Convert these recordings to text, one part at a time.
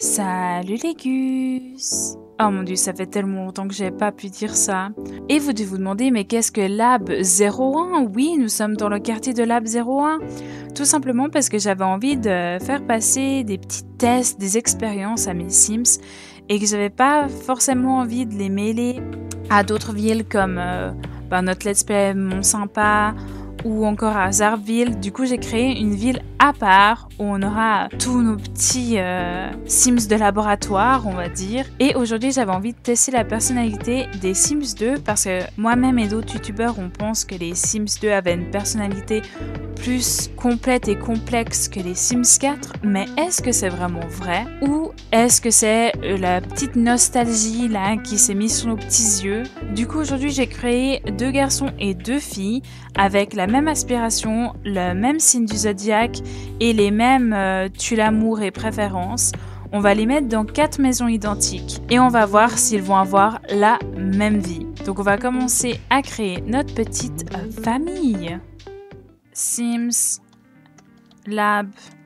Salut les gus! Oh mon dieu, ça fait tellement longtemps que j'ai pas pu dire ça. Et vous devez vous demander, mais qu'est-ce que Lab 01? Oui, nous sommes dans le quartier de Lab 01. Tout simplement parce que j'avais envie de faire passer des petits tests, des expériences à mes Sims et que j'avais pas forcément envie de les mêler à d'autres villes comme notre Let's Play Mont Sympa ou encore à Zarville. Du coup, j'ai créé une ville à part où on aura tous nos petits Sims de laboratoire, on va dire. Et aujourd'hui, j'avais envie de tester la personnalité des Sims 2 parce que moi-même et d'autres youtubeurs, on pense que les Sims 2 avaient une personnalité plus complète et complexe que les Sims 4. Mais est-ce que c'est vraiment vrai? Ou est-ce que c'est la petite nostalgie là qui s'est mise sur nos petits yeux? Du coup, aujourd'hui, j'ai créé 2 garçons et 2 filles avec la même aspiration, le même signe du zodiaque et les mêmes tue l'amour et préférences. On va les mettre dans 4 maisons identiques et on va voir s'ils vont avoir la même vie. Donc on va commencer à créer notre petite famille. Sims Lab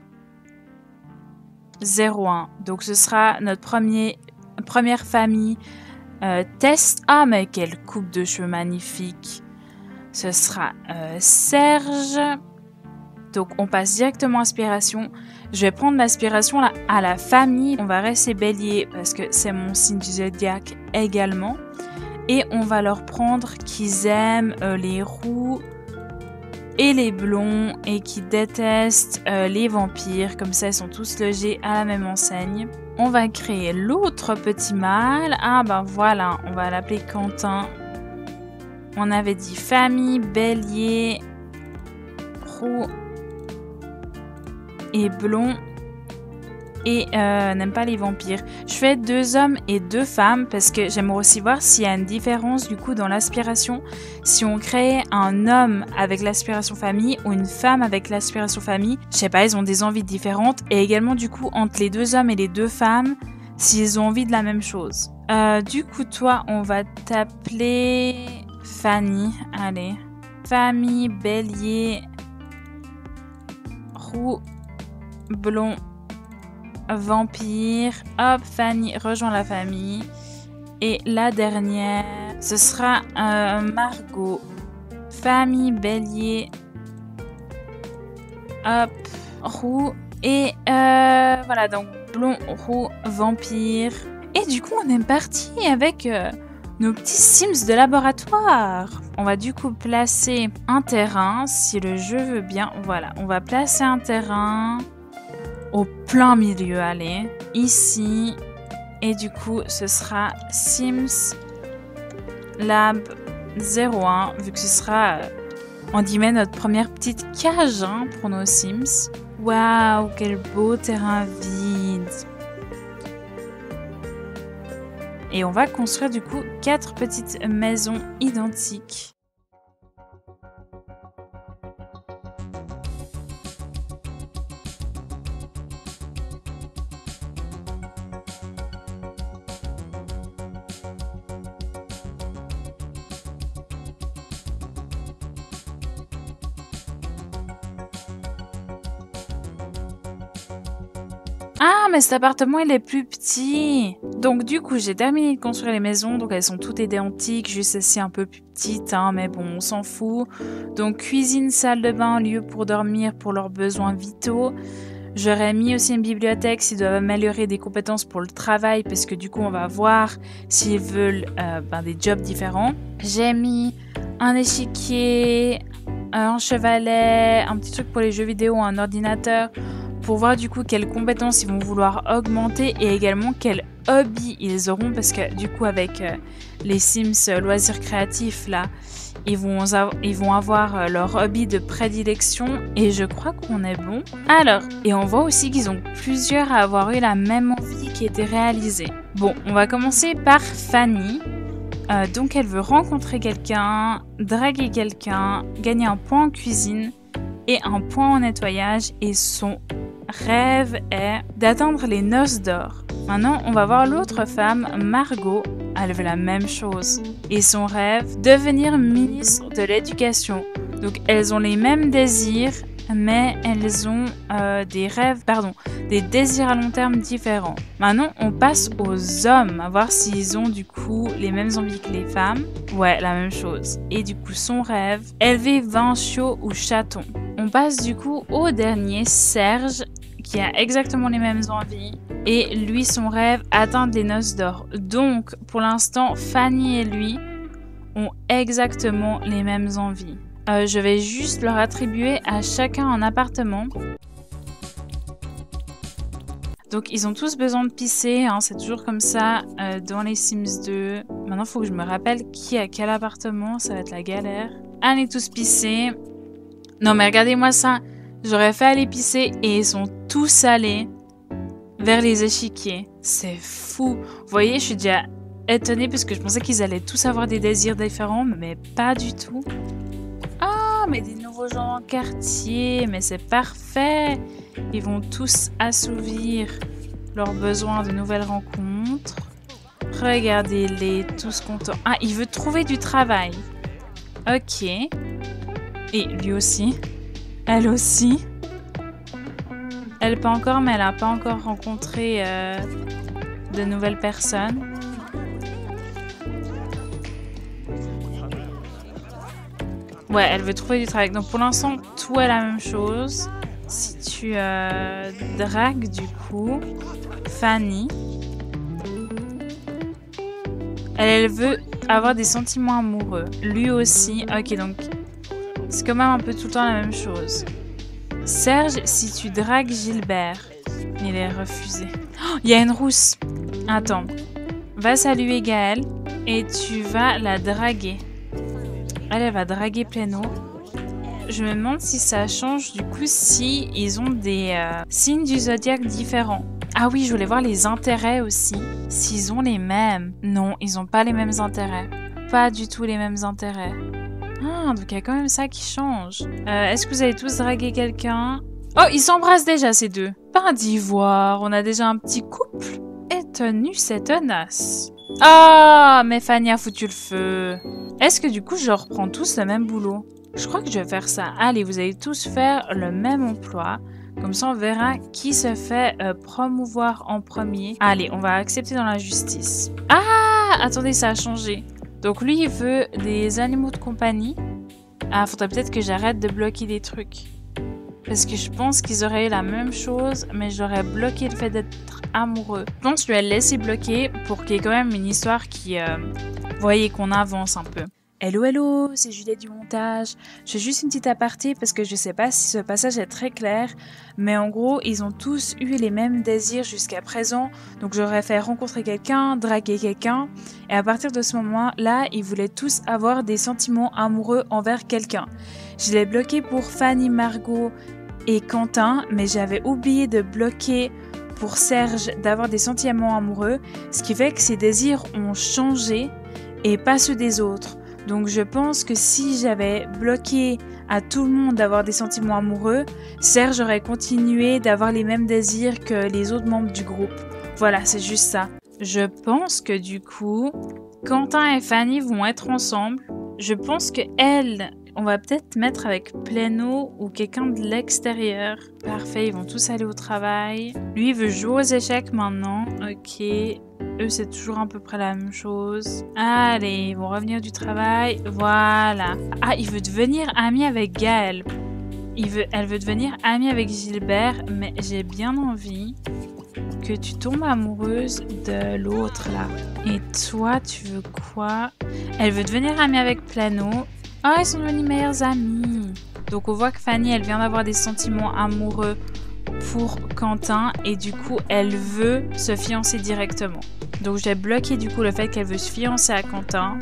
01. Donc ce sera notre première famille test. Ah mais quelle coupe de cheveux magnifique! Ce sera Serge. Donc on passe directement à aspiration. Je vais prendre l'aspiration à la famille. On va rester bélier parce que c'est mon signe du zodiaque également. Et on va leur prendre qu'ils aiment les roux et les blonds et qui détestent les vampires. Comme ça, ils sont tous logés à la même enseigne. On va créer l'autre petit mâle. Ah ben voilà, on va l'appeler Quentin. On avait dit famille, bélier, roux et blond. Et n'aime pas les vampires. Je fais 2 hommes et 2 femmes parce que j'aimerais aussi voir s'il y a une différence du coup dans l'aspiration. Si on crée un homme avec l'aspiration famille ou une femme avec l'aspiration famille, je sais pas, ils ont des envies différentes. Et également du coup entre les 2 hommes et les 2 femmes, s'ils ont envie de la même chose. Du coup toi, on va t'appeler Fanny. Allez. Famille, bélier, roux, blond, vampire. Hop, Fanny rejoint la famille. Et la dernière, ce sera Margot. Famille, bélier, hop, roux. Et voilà, donc blond, roux, vampire. Et du coup, on est parti avec nos petits Sims de laboratoire. On va du coup placer un terrain, si le jeu veut bien. Voilà, on va placer un terrain au plein milieu, allez, ici. Et du coup, ce sera Sims Lab 01, vu que ce sera, on dit même notre première petite cage hein, pour nos Sims. Waouh, quel beau terrain vide. Et on va construire du coup 4 petites maisons identiques. Ah, mais cet appartement, il est plus petit. Donc, du coup, j'ai terminé de construire les maisons. Donc, elles sont toutes identiques, juste celle-ci un peu plus petite, hein, mais bon, on s'en fout. Donc, cuisine, salle de bain, lieu pour dormir pour leurs besoins vitaux. J'aurais mis aussi une bibliothèque s'ils doivent améliorer des compétences pour le travail, parce que du coup, on va voir s'ils veulent des jobs différents. J'ai mis un échiquier, un chevalet, un petit truc pour les jeux vidéo, un ordinateur, pour voir du coup quelles compétences ils vont vouloir augmenter et également quels hobbies ils auront parce que du coup avec les Sims loisirs créatifs là, ils vont avoir leur hobby de prédilection et je crois qu'on est bon. Alors, et on voit aussi qu'ils ont plusieurs à avoir eu la même envie qui était réalisée. Bon, on va commencer par Fanny. Donc elle veut rencontrer quelqu'un, draguer quelqu'un, gagner un point en cuisine et un point en nettoyage et son rêve est d'atteindre les noces d'or. Maintenant, on va voir l'autre femme, Margot. Elle veut la même chose. Et son rêve, devenir ministre de l'éducation. Donc, elles ont les mêmes désirs mais elles ont des désirs à long terme différents. Maintenant, on passe aux hommes, à voir s'ils ont du coup les mêmes envies que les femmes. Ouais, la même chose. Et du coup, son rêve, élever 20 chiots ou chatons. On passe du coup au dernier, Serge, qui a exactement les mêmes envies. Et lui, son rêve, atteindre les noces d'or. Donc, pour l'instant, Fanny et lui ont exactement les mêmes envies. Je vais juste leur attribuer à chacun un appartement. Donc, ils ont tous besoin de pisser, hein, c'est toujours comme ça dans les Sims 2. Maintenant, il faut que je me rappelle qui a quel appartement, ça va être la galère. Allez tous pisser. Non, mais regardez-moi ça. J'aurais fait aller pisser et ils sont tous allés vers les échiquiers. C'est fou. Vous voyez, je suis déjà étonnée parce que je pensais qu'ils allaient tous avoir des désirs différents, mais pas du tout. Ah, mais des nouveaux gens en quartier, mais c'est parfait. Ils vont tous assouvir leurs besoins de nouvelles rencontres. Regardez-les, tous contents. Ah, il veut trouver du travail. Ok. Et lui aussi. Elle aussi. Elle pas encore, mais elle n'a pas encore rencontré de nouvelles personnes. Ouais, elle veut trouver du travail. Donc pour l'instant, tout est la même chose. Si tu dragues du coup Fanny, elle veut avoir des sentiments amoureux. Lui aussi. Ok, donc c'est quand même un peu tout le temps la même chose. Serge, si tu dragues Gilbert, il est refusé. Oh, il y a une rousse. Attends. Va saluer Gaëlle et tu vas la draguer. Elle va draguer Pléno. Je me demande si ça change du coup si ils ont des signes du zodiaque différents. Ah oui, je voulais voir les intérêts aussi. S'ils ont les mêmes. Non, ils n'ont pas les mêmes intérêts. Pas du tout les mêmes intérêts. Ah, donc il y a quand même ça qui change. Est-ce que vous avez tous dragué quelqu'un? Oh, ils s'embrassent déjà ces deux. Pain d'ivoire, on a déjà un petit couple. Étonnue, c'est tenace. Ah, mais Fanny a foutu le feu. Est-ce que du coup je reprends tous le même boulot? Je crois que je vais faire ça. Allez, vous allez tous faire le même emploi. Comme ça, on verra qui se fait promouvoir en premier. Allez, on va accepter dans la justice. Ah, attendez, ça a changé. Donc lui, il veut des animaux de compagnie. Ah, faudrait peut-être que j'arrête de bloquer des trucs. Parce que je pense qu'ils auraient eu la même chose, mais j'aurais bloqué le fait d'être amoureux. Je pense que je vais le laisser bloquer pour qu'il y ait quand même une histoire qui... voyez qu'on avance un peu. Hello, hello, c'est Juliette du montage. Je fais juste une petite aparté parce que je sais pas si ce passage est très clair, mais en gros, ils ont tous eu les mêmes désirs jusqu'à présent. Donc j'aurais fait rencontrer quelqu'un, draguer quelqu'un, et à partir de ce moment-là, ils voulaient tous avoir des sentiments amoureux envers quelqu'un. Je l'ai bloqué pour Fanny, Margot et Quentin, mais j'avais oublié de bloquer pour Serge d'avoir des sentiments amoureux, ce qui fait que ses désirs ont changé et pas ceux des autres. Donc je pense que si j'avais bloqué à tout le monde d'avoir des sentiments amoureux, Serge aurait continué d'avoir les mêmes désirs que les autres membres du groupe. Voilà, c'est juste ça. Je pense que du coup, Quentin et Fanny vont être ensemble. Je pense que elle, on va peut-être mettre avec Pléno ou quelqu'un de l'extérieur. Parfait, ils vont tous aller au travail. Lui, il veut jouer aux échecs maintenant. Ok. Eux, c'est toujours à peu près la même chose. Allez, ils vont revenir du travail. Voilà. Ah, il veut devenir ami avec Gaëlle. Elle veut devenir amie avec Gilbert, mais j'ai bien envie que tu tombes amoureuse de l'autre, là. Et toi, tu veux quoi? Elle veut devenir amie avec Pléno. Ah, ils sont devenus meilleurs amis. Donc, on voit que Fanny, elle vient d'avoir des sentiments amoureux pour Quentin et du coup elle veut se fiancer directement. Donc j'ai bloqué du coup le fait qu'elle veut se fiancer à Quentin.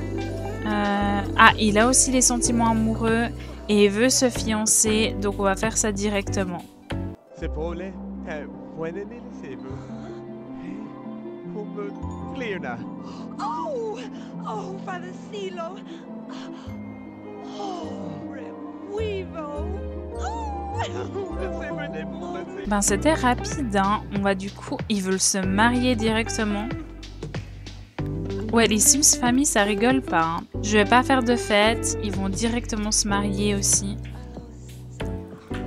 Ah, il a aussi les sentiments amoureux et veut se fiancer, donc on va faire ça directement. Ben c'était rapide, hein. On va du coup, ils veulent se marier directement. Ouais, les Sims famille, ça rigole pas, hein. Je vais pas faire de fête, ils vont directement se marier aussi.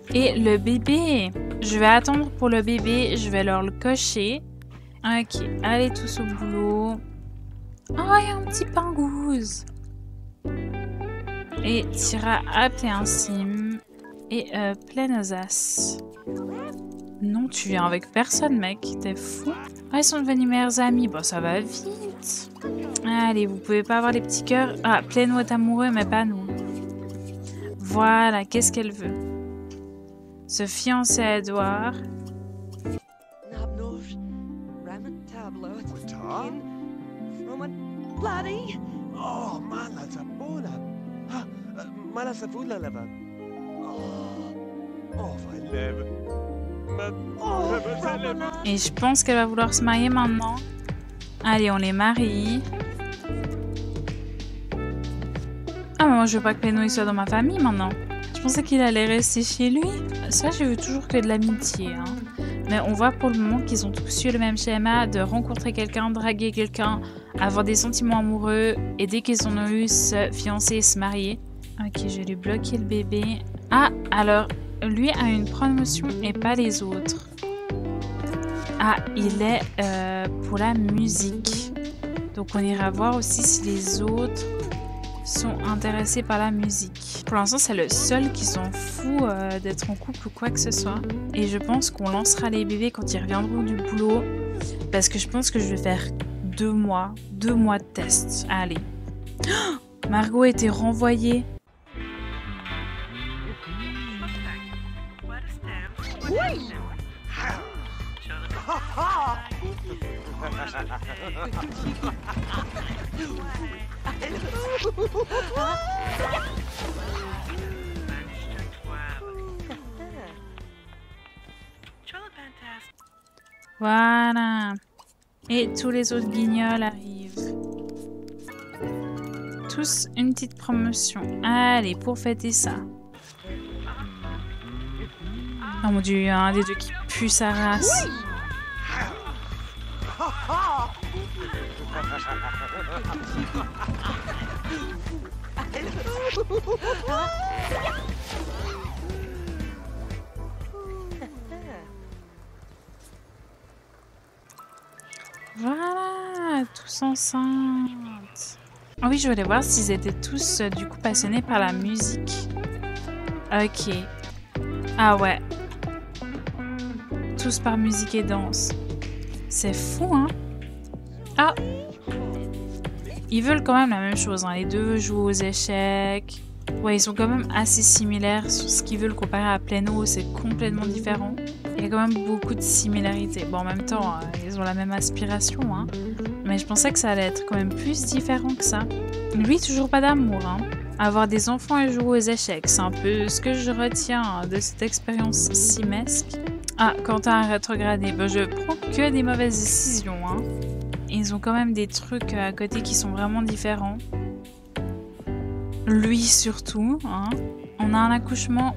Et le bébé, je vais attendre pour le bébé, je vais leur le cocher. Ok, allez tous au boulot. Oh, il y a un petit pingouze. Et Tira a appelé un sim. Et pleine aux as. Non, tu viens avec personne, mec. T'es fou. Ah, ils sont devenus meilleurs amis. Bon, ça va vite. Allez, vous pouvez pas avoir les petits cœurs. Ah, Pléno est amoureux, mais pas nous. Voilà, qu'est-ce qu'elle veut? Se fiancer à Edouard. Oh, mala sabuna. Mala sabuna leva. Oh, lève. Et je pense qu'elle va vouloir se marier maintenant. Allez, on les marie. Ah, mais moi je veux pas que Pléno soit dans ma famille maintenant. Je pensais qu'il allait rester chez lui. Ça, je veux toujours que de l'amitié. Hein. Mais on voit pour le moment qu'ils ont tous eu le même schéma de rencontrer quelqu'un, draguer quelqu'un, avoir des sentiments amoureux et dès qu'ils en ont eu, se fiancer et se marier. Ok, je vais lui bloquer le bébé. Ah, alors, lui a une promotion et pas les autres. Ah, il est pour la musique. Donc on ira voir aussi si les autres sont intéressés par la musique. Pour l'instant, c'est le seul qui s'en fout d'être en couple ou quoi que ce soit. Et je pense qu'on lancera les bébés quand ils reviendront du boulot. Parce que je pense que je vais faire 2 mois de test. Allez. Oh, Margot a été renvoyée. Oui. Voilà. Et tous les autres guignols arrivent. Tous une petite promotion. Allez, pour fêter ça. Oh mon dieu, il y a un des deux qui pue sa race. Oui. Voilà, tous enceintes. Ah oui, je voulais voir s'ils étaient tous du coup passionnés par la musique. Ok. Ah ouais. Tous par musique et danse. C'est fou, hein? Ah! Ils veulent quand même la même chose, hein. Les deux jouent aux échecs. Ouais, ils sont quand même assez similaires sur ce qu'ils veulent comparé à Pléno, c'est complètement différent. Il y a quand même beaucoup de similarités. Bon, en même temps, ils ont la même aspiration, hein. Mais je pensais que ça allait être quand même plus différent que ça. Lui, toujours pas d'amour, hein. Avoir des enfants et jouer aux échecs, c'est un peu ce que je retiens de cette expérience simesque. Ah, Quentin a rétrogradé. Ben, je prends que des mauvaises décisions, hein. Ils ont quand même des trucs à côté qui sont vraiment différents. Lui surtout, hein. On a un accouchement.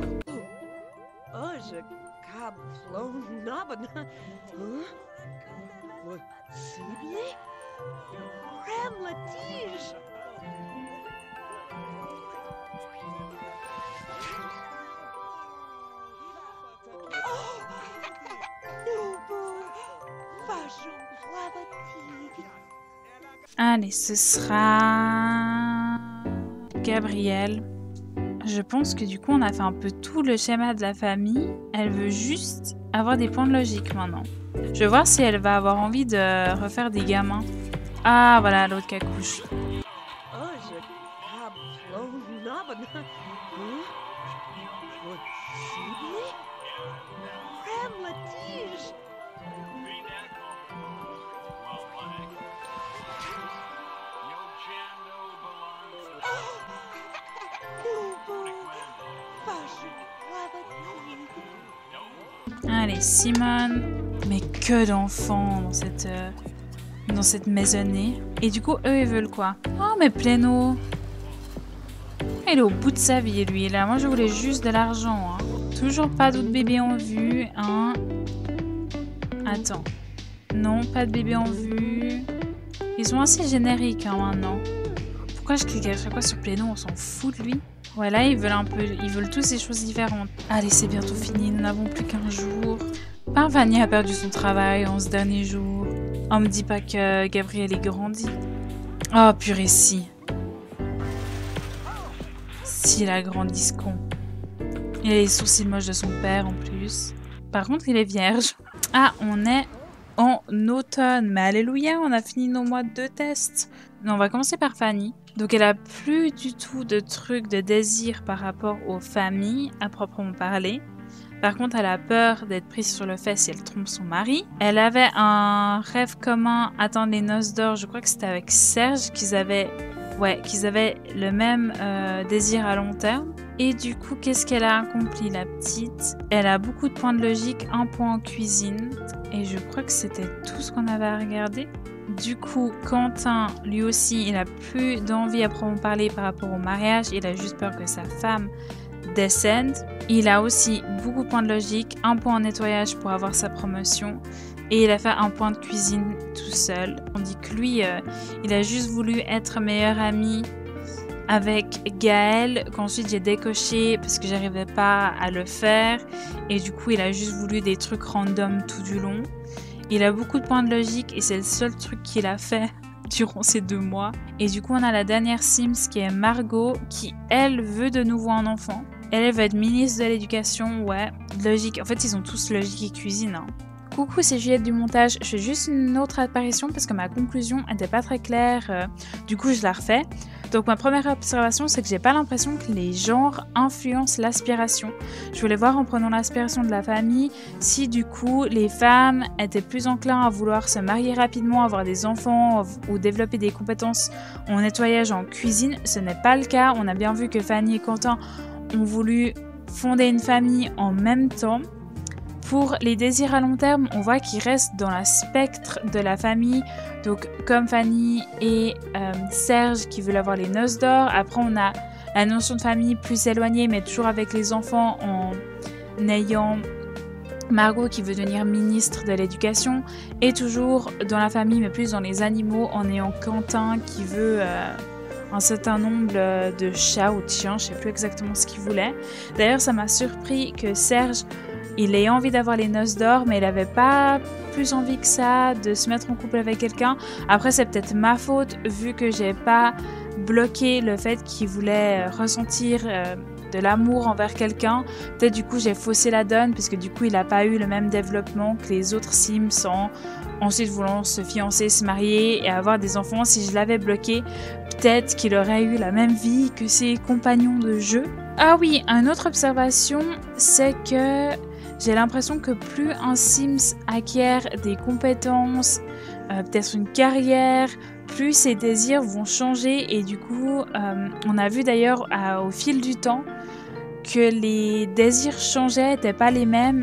Allez, ce sera Gabrielle. Je pense que du coup, on a fait un peu tout le schéma de la famille. Elle veut juste avoir des points de logique maintenant. Je vais voir si elle va avoir envie de refaire des gamins. Ah, voilà, l'autre qui accouche. Allez, Simone. Mais que d'enfants dans cette maisonnée. Et du coup, eux, ils veulent quoi? Oh, mais Pléno. Il est au bout de sa vie, lui, là. Moi, je voulais juste de l'argent, hein. Toujours pas d'autres bébés en vue, hein. Attends. Non, pas de bébé en vue. Ils sont assez génériques, hein, maintenant. Pourquoi je clique à chaque fois sur Pléno? On s'en fout de lui. Ouais, là, ils veulent tous des choses différentes. Allez, c'est bientôt fini, nous n'avons plus qu'un jour. Fanny a perdu son travail en ce dernier jour. On me dit pas que Gabriel est grandi. Oh, purée, si. S'il a grandi, ce con. Il a les sourcils moches de son père, en plus. Par contre, il est vierge. Ah, on est en automne. Mais alléluia, on a fini nos mois de test. On va commencer par Fanny. Donc, elle a plus du tout de trucs de désir par rapport aux familles, à proprement parler. Par contre, elle a peur d'être prise sur le fait si elle trompe son mari. Elle avait un rêve commun, attendre les noces d'or. Je crois que c'était avec Serge qu'ils avaient le même désir à long terme. Et du coup, qu'est-ce qu'elle a accompli, la petite? Elle a beaucoup de points de logique, un point en cuisine. Et je crois que c'était tout ce qu'on avait à regarder. Du coup, Quentin, lui aussi, il a plus d'envie à proprement parler par rapport au mariage. Il a juste peur que sa femme descende. Il a aussi beaucoup de points de logique, un point en nettoyage pour avoir sa promotion. Et il a fait un point de cuisine tout seul. On dit que lui, il a juste voulu être meilleur ami avec Gaël, qu'ensuite j'ai décoché parce que j'arrivais pas à le faire. Et du coup, il a juste voulu des trucs random tout du long. Il a beaucoup de points de logique et c'est le seul truc qu'il a fait durant ces 2 mois. Et du coup, on a la dernière Sims qui est Margot, qui, elle, veut de nouveau un enfant. Elle veut être ministre de l'éducation, ouais. Logique. En fait, ils ont tous logique et cuisine, hein. Coucou, c'est Juliette du montage. Je fais juste une autre apparition parce que ma conclusion n'était pas très claire. Du coup, je la refais. Donc, ma première observation, c'est que j'ai pas l'impression que les genres influencent l'aspiration. Je voulais voir en prenant l'aspiration de la famille si, du coup, les femmes étaient plus enclins à vouloir se marier rapidement, avoir des enfants ou développer des compétences en nettoyage, en cuisine. Ce n'est pas le cas. On a bien vu que Fanny et Quentin ont voulu fonder une famille en même temps. Pour les désirs à long terme, on voit qu'ils restent dans le spectre de la famille. Donc, comme Fanny et Serge qui veulent avoir les noces d'or. Après, on a la notion de famille plus éloignée, mais toujours avec les enfants en ayant Margot qui veut devenir ministre de l'éducation. Et toujours dans la famille, mais plus dans les animaux, en ayant Quentin qui veut un certain nombre de chats ou de chiens. Je ne sais plus exactement ce qu'il voulait. D'ailleurs, ça m'a surpris que Serge... il ait envie d'avoir les noces d'or, mais il n'avait pas plus envie que ça de se mettre en couple avec quelqu'un. Après, c'est peut-être ma faute, vu que j'ai pas bloqué le fait qu'il voulait ressentir de l'amour envers quelqu'un. Peut-être du coup, j'ai faussé la donne, puisque du coup, il n'a pas eu le même développement que les autres Sims en ensuite voulant se fiancer, se marier et avoir des enfants. Si je l'avais bloqué, peut-être qu'il aurait eu la même vie que ses compagnons de jeu. Ah oui, une autre observation, c'est que j'ai l'impression que plus un Sims acquiert des compétences, peut-être une carrière, plus ses désirs vont changer. Et du coup, on a vu d'ailleurs au fil du temps que les désirs changeaient, n'étaient pas les mêmes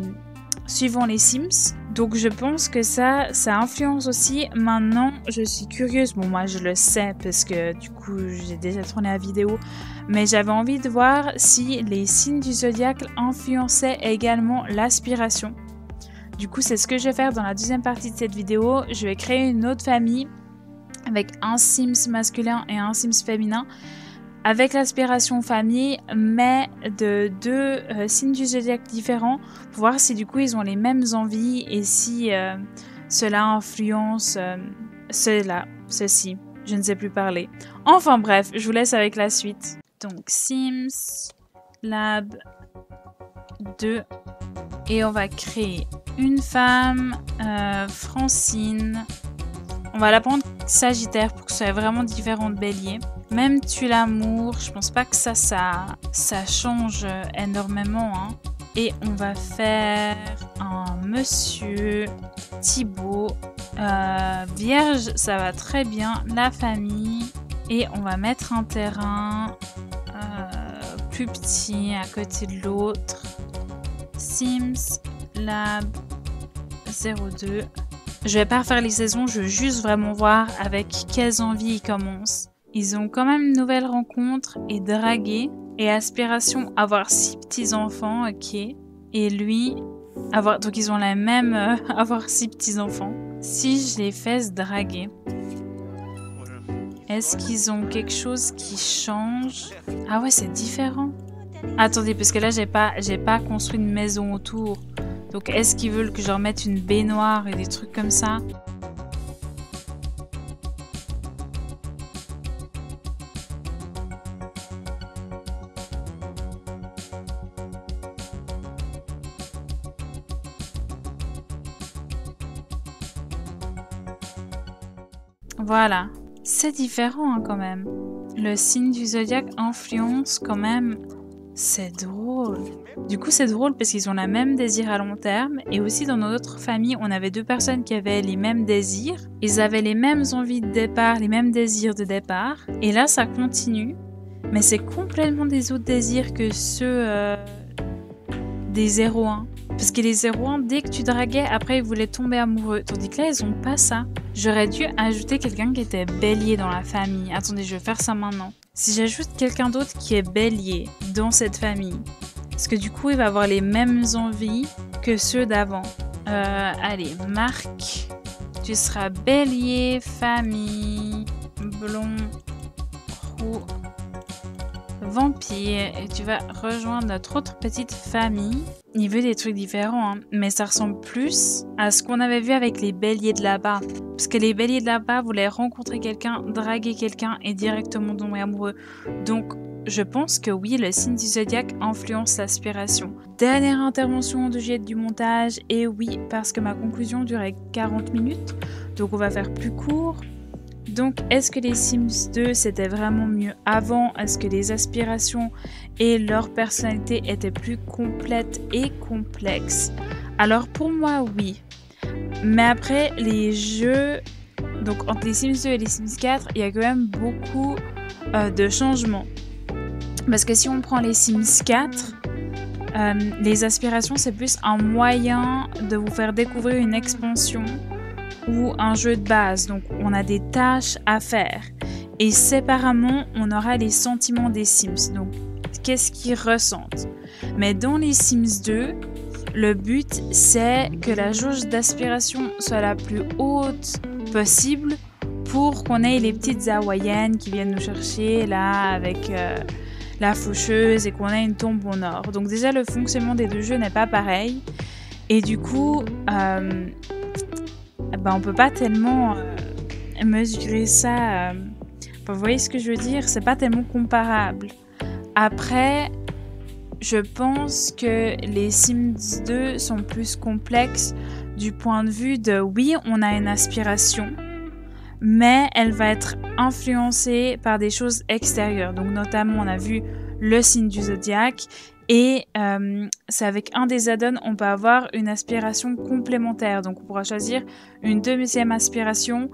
suivant les Sims. Donc je pense que ça influence aussi. Maintenant, je suis curieuse. Bon, moi je le sais parce que du coup j'ai déjà tourné la vidéo. Mais j'avais envie de voir si les signes du zodiaque influençaient également l'aspiration. Du coup, c'est ce que je vais faire dans la deuxième partie de cette vidéo. Je vais créer une autre famille avec un Sims masculin et un Sims féminin. Avec l'aspiration famille, mais de 2 signes du zodiaque différents pour voir si du coup ils ont les mêmes envies et si cela influence ceci. Je ne sais plus parler. Enfin bref, je vous laisse avec la suite. Donc Sims Lab 2 et on va créer une femme, Francine. On va la prendre Sagittaire pour que ce soit vraiment différent de Bélier. Même tue l'amour, je pense pas que ça change énormément. Hein. Et on va faire un monsieur Thibaut. Vierge, ça va très bien. La famille. Et on va mettre un terrain plus petit à côté de l'autre. Sims Lab 02. Je vais pas refaire les saisons, je veux juste vraiment voir avec quelles envies ils commencent. Ils ont quand même une nouvelle rencontre et draguer. Et aspiration, avoir 6 petits-enfants, ok. Et lui, donc ils ont la même, avoir 6 petits-enfants. Si je les fais se draguer. Est-ce qu'ils ont quelque chose qui change? Ah ouais, c'est différent. Attendez, parce que là, j'ai pas construit une maison autour. Donc, est-ce qu'ils veulent que je remette une baignoire et des trucs comme ça? Voilà. C'est différent hein, quand même. Le signe du zodiaque influence quand même. C'est drôle. Du coup, c'est drôle parce qu'ils ont la même désir à long terme. Et aussi, dans notre famille, on avait deux personnes qui avaient les mêmes désirs. Ils avaient les mêmes envies de départ, les mêmes désirs de départ. Et là, ça continue. Mais c'est complètement des autres désirs que ceux des 0-1. Parce que les 0-1, dès que tu draguais, après, ils voulaient tomber amoureux. Tandis que là, ils ont pas ça. J'aurais dû ajouter quelqu'un qui était bélier dans la famille. Attendez, je vais faire ça maintenant. Si j'ajoute quelqu'un d'autre qui est bélier dans cette famille, parce que du coup, il va avoir les mêmes envies que ceux d'avant. Allez, Marc, tu seras bélier, famille, blond, roux, vampire, et tu vas rejoindre notre autre petite famille. Il veut des trucs différents, hein, mais ça ressemble plus à ce qu'on avait vu avec les béliers de là-bas. Parce que les béliers de là-bas voulaient rencontrer quelqu'un, draguer quelqu'un et directement tomber amoureux. Donc, je pense que oui, le signe du zodiaque influence l'aspiration. Dernière intervention de jet du montage, et oui, parce que ma conclusion durait 40 minutes, donc on va faire plus court. Donc, est-ce que les Sims 2 c'était vraiment mieux avant? Est-ce que les aspirations et leur personnalité étaient plus complètes et complexes? Alors pour moi, oui. Mais après, les jeux, donc entre les Sims 2 et les Sims 4, il y a quand même beaucoup de changements. Parce que si on prend les Sims 4, les aspirations c'est plus un moyen de vous faire découvrir une expansion ou un jeu de base, donc on a des tâches à faire. Et séparément, on aura les sentiments des Sims, donc qu'est-ce qu'ils ressentent. Mais dans les Sims 2, le but c'est que la jauge d'aspiration soit la plus haute possible pour qu'on ait les petites hawaïennes qui viennent nous chercher là avec la faucheuse et qu'on ait une tombe en or. Donc déjà le fonctionnement des deux jeux n'est pas pareil et du coup on peut pas tellement mesurer ça. Vous voyez ce que je veux dire? C'est pas tellement comparable. Après, je pense que les Sims 2 sont plus complexes du point de vue de oui, on a une aspiration, mais elle va être influencée par des choses extérieures. Donc notamment, on a vu le signe du zodiaque. Et c'est avec un des add-ons, on peut avoir une aspiration complémentaire. Donc on pourra choisir une deuxième aspiration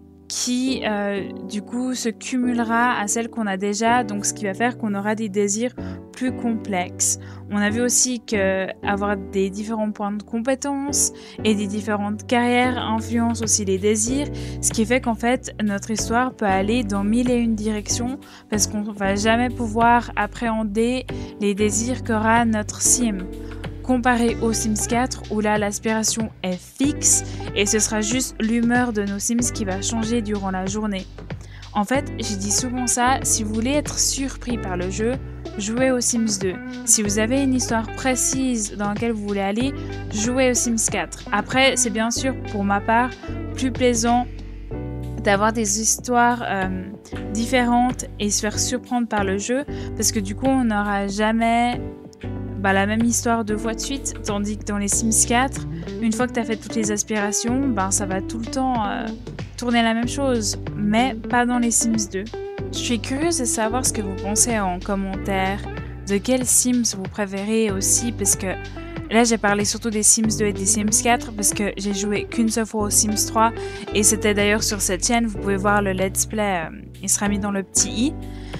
qui du coup se cumulera à celle qu'on a déjà. Donc ce qui va faire qu'on aura des désirs plus complexes. On a vu aussi qu'avoir des différents points de compétences et des différentes carrières influence aussi les désirs. Ce qui fait qu'en fait notre histoire peut aller dans 1001 directions parce qu'on ne va jamais pouvoir appréhender les désirs qu'aura notre sim. Comparé aux Sims 4 où là l'aspiration est fixe et ce sera juste l'humeur de nos Sims qui va changer durant la journée. En fait, j'ai dit souvent ça, si vous voulez être surpris par le jeu, jouez aux Sims 2. Si vous avez une histoire précise dans laquelle vous voulez aller, jouez aux Sims 4. Après, c'est bien sûr pour ma part plus plaisant d'avoir des histoires différentes et se faire surprendre par le jeu parce que du coup on n'aura jamais la même histoire deux fois de suite, tandis que dans les Sims 4, une fois que tu as fait toutes les aspirations, ça va tout le temps tourner la même chose, mais pas dans les Sims 2. Je suis curieuse de savoir ce que vous pensez en commentaire, de quels Sims vous préférez aussi, parce que là j'ai parlé surtout des Sims 2 et des Sims 4, parce que j'ai joué qu'une seule fois aux Sims 3, et c'était d'ailleurs sur cette chaîne, vous pouvez voir le let's play, il sera mis dans le petit i.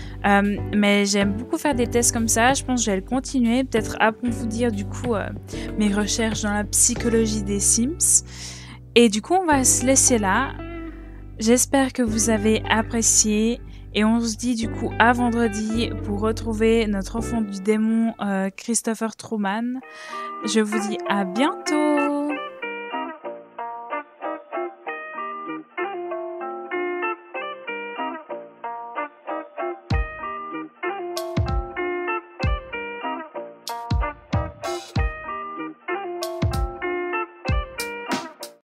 Mais j'aime beaucoup faire des tests comme ça, je pense que je vais le continuer, peut-être approfondir du coup mes recherches dans la psychologie des Sims. Et du coup on va se laisser là, j'espère que vous avez apprécié et on se dit du coup à vendredi pour retrouver notre enfant du démon Christopher Truman. Je vous dis à bientôt.